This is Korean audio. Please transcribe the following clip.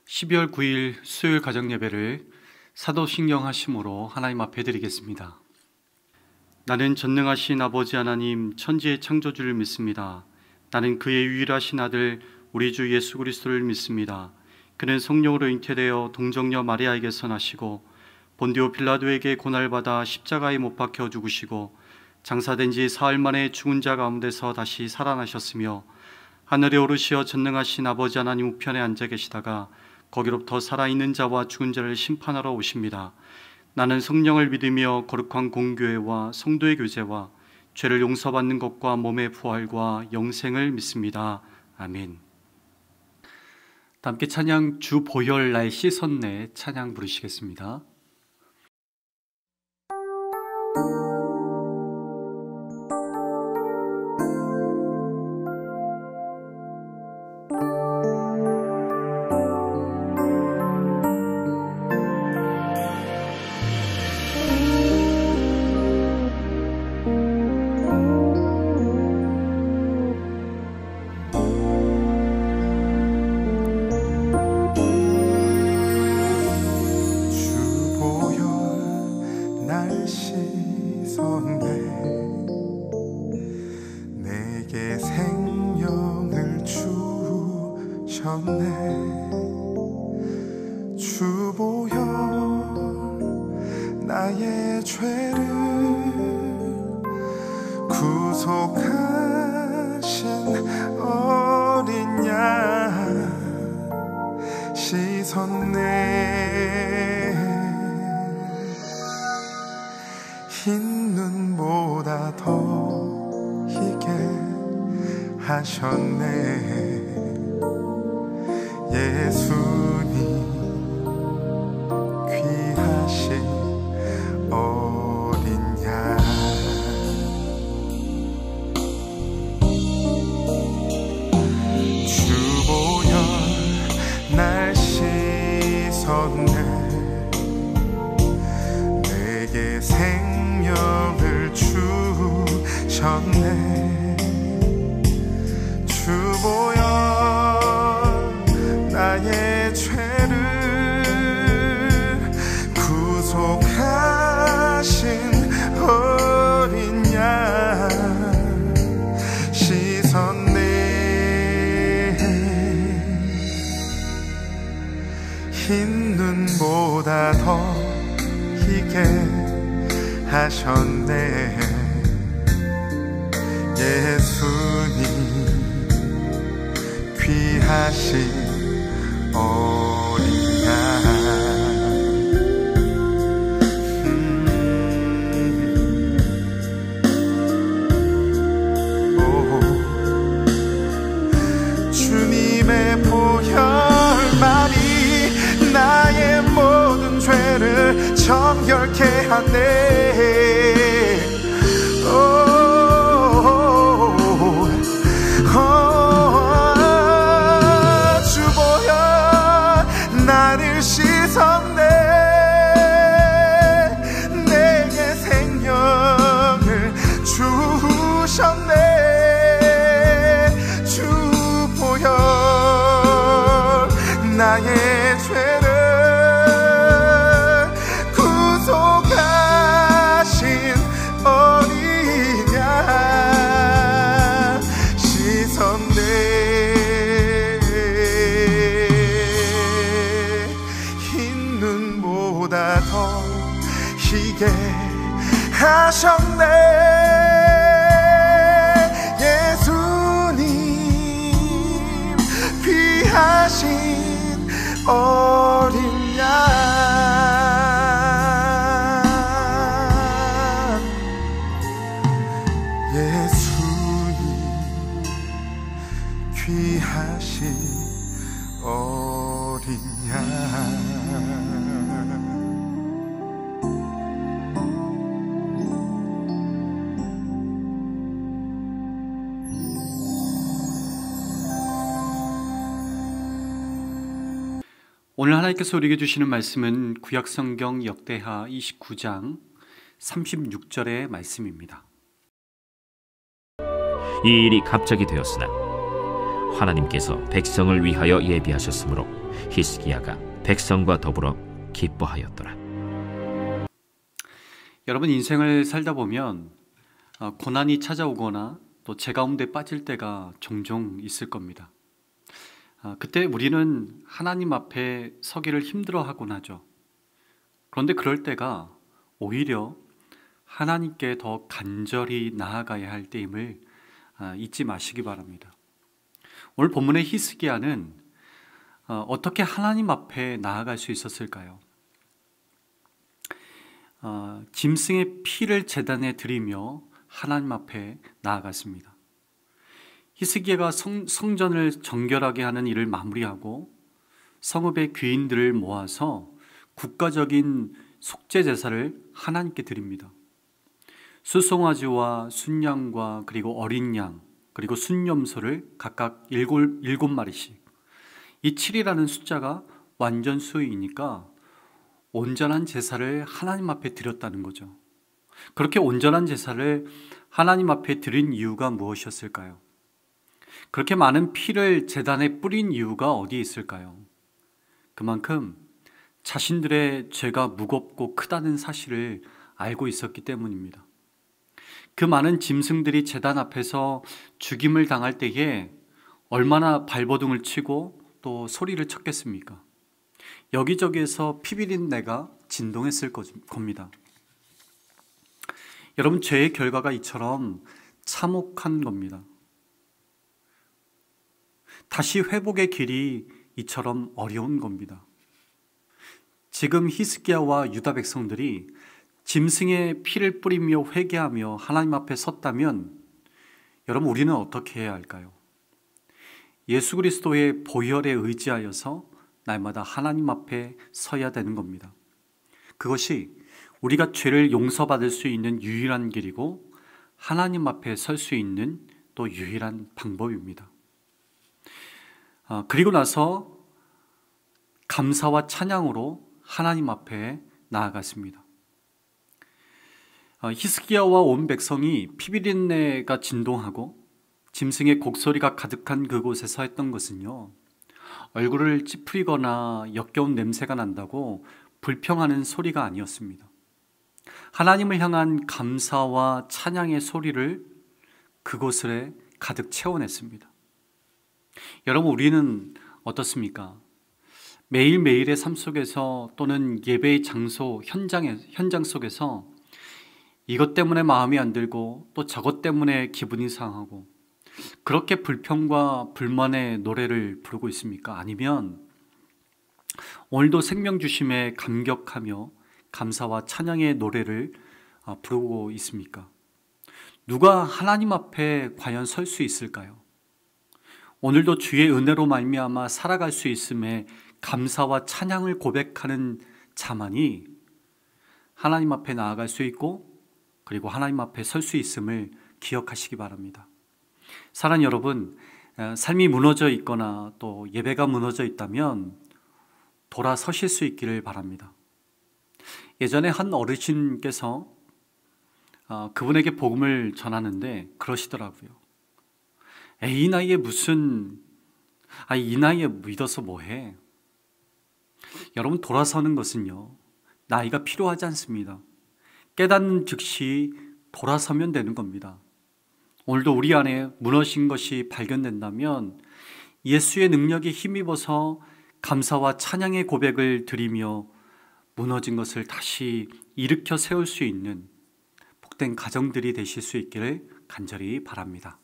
12월 9일 수요일 가정예배를 사도신경 하심으로 하나님 앞에 드리겠습니다. 나는 전능하신 아버지 하나님 천지의 창조주를 믿습니다. 나는 그의 유일하신 아들 우리 주 예수 그리스도를 믿습니다. 그는 성령으로 잉태되어 동정녀 마리아에게서 나시고 본디오 빌라도에게 고난받아 십자가에 못 박혀 죽으시고 장사된 지 사흘 만에 죽은 자 가운데서 다시 살아나셨으며 하늘에 오르시어 전능하신 아버지 하나님 우편에 앉아 계시다가 거기로부터 살아있는 자와 죽은 자를 심판하러 오십니다. 나는 성령을 믿으며 거룩한 공교회와 성도의 교제와 죄를 용서받는 것과 몸의 부활과 영생을 믿습니다. 아멘. 함께 찬양 주 보혈 나의 씻었네 찬양 부르시겠습니다. 나의 죄를 구속하신 어린 양 씻었네. 흰 눈보다 더 희게 하셨네. 예수님 귀하신 어린 양. 주보혈 날 씻었네. 내게 생명을 주셨네. 주보혈 나의 죄를 구속하신 어린 양 씻었네. 흰 눈보다 더 희게 하셨네. 예수님 귀하신 어린 양. 주님의 보혈만이 나의 모든 죄를 정결케 하네. 나를 씻었네. 내게 생명을 주셨네. 주 보혈 나의 죄를 구속하신 어린 양 씻었네. 보다 더 희게 하셨네. 예수님 귀하신 어린 양. 예수님 귀하신 어린 양. 오늘 하나님께서 우리에게 주시는 말씀은 구약성경 역대하 29장 36절의 말씀입니다. 이 일이 갑자기 되었으나 하나님께서 백성을 위하여 예비하셨으므로 히스기야가 백성과 더불어 기뻐하였더라. 여러분, 인생을 살다 보면 고난이 찾아오거나 또 제 가운데 빠질 때가 종종 있을 겁니다. 그때 우리는 하나님 앞에 서기를 힘들어하곤 하죠. 그런데 그럴 때가 오히려 하나님께 더 간절히 나아가야 할 때임을 잊지 마시기 바랍니다. 오늘 본문의 히스기야는 어떻게 하나님 앞에 나아갈 수 있었을까요? 짐승의 피를 제단에 드리며 하나님 앞에 나아갔습니다. 히스기야가 성전을 정결하게 하는 일을 마무리하고 성읍의 귀인들을 모아서 국가적인 속죄 제사를 하나님께 드립니다. 수송아지와 순양과 그리고 어린 양 그리고 순염소를 각각 7마리씩, 이 7이라는 숫자가 완전수이니까 온전한 제사를 하나님 앞에 드렸다는 거죠. 그렇게 온전한 제사를 하나님 앞에 드린 이유가 무엇이었을까요? 그렇게 많은 피를 제단에 뿌린 이유가 어디에 있을까요? 그만큼 자신들의 죄가 무겁고 크다는 사실을 알고 있었기 때문입니다. 그 많은 짐승들이 제단 앞에서 죽임을 당할 때에 얼마나 발버둥을 치고 또 소리를 쳤겠습니까? 여기저기에서 피비린내가 진동했을 겁니다. 여러분, 죄의 결과가 이처럼 참혹한 겁니다. 다시 회복의 길이 이처럼 어려운 겁니다. 지금 히스기야와 유다 백성들이 짐승의 피를 뿌리며 회개하며 하나님 앞에 섰다면 여러분, 우리는 어떻게 해야 할까요? 예수 그리스도의 보혈에 의지하여서 날마다 하나님 앞에 서야 되는 겁니다. 그것이 우리가 죄를 용서받을 수 있는 유일한 길이고 하나님 앞에 설 수 있는 또 유일한 방법입니다. 그리고 나서 감사와 찬양으로 하나님 앞에 나아갔습니다. 히스기야와 온 백성이 피비린내가 진동하고 짐승의 곡소리가 가득한 그곳에서 했던 것은요, 얼굴을 찌푸리거나 역겨운 냄새가 난다고 불평하는 소리가 아니었습니다. 하나님을 향한 감사와 찬양의 소리를 그곳에 가득 채워냈습니다. 여러분, 우리는 어떻습니까? 매일매일의 삶 속에서 또는 예배의 장소, 현장 속에서 이것 때문에 마음이 안 들고 또 저것 때문에 기분이 상하고 그렇게 불평과 불만의 노래를 부르고 있습니까? 아니면 오늘도 생명 주심에 감격하며 감사와 찬양의 노래를 부르고 있습니까? 누가 하나님 앞에 과연 설 수 있을까요? 오늘도 주의 은혜로 말미암아 살아갈 수 있음에 감사와 찬양을 고백하는 자만이 하나님 앞에 나아갈 수 있고 그리고 하나님 앞에 설 수 있음을 기억하시기 바랍니다. 사랑하는 여러분, 삶이 무너져 있거나 또 예배가 무너져 있다면 돌아서실 수 있기를 바랍니다. 예전에 한 어르신께서 그분에게 복음을 전하는데 그러시더라고요. 이 나이에 이 나이에 믿어서 뭐해? 여러분, 돌아서는 것은요, 나이가 필요하지 않습니다. 깨닫는 즉시 돌아서면 되는 겁니다. 오늘도 우리 안에 무너진 것이 발견된다면 예수의 능력에 힘입어서 감사와 찬양의 고백을 드리며 무너진 것을 다시 일으켜 세울 수 있는 복된 가정들이 되실 수 있기를 간절히 바랍니다.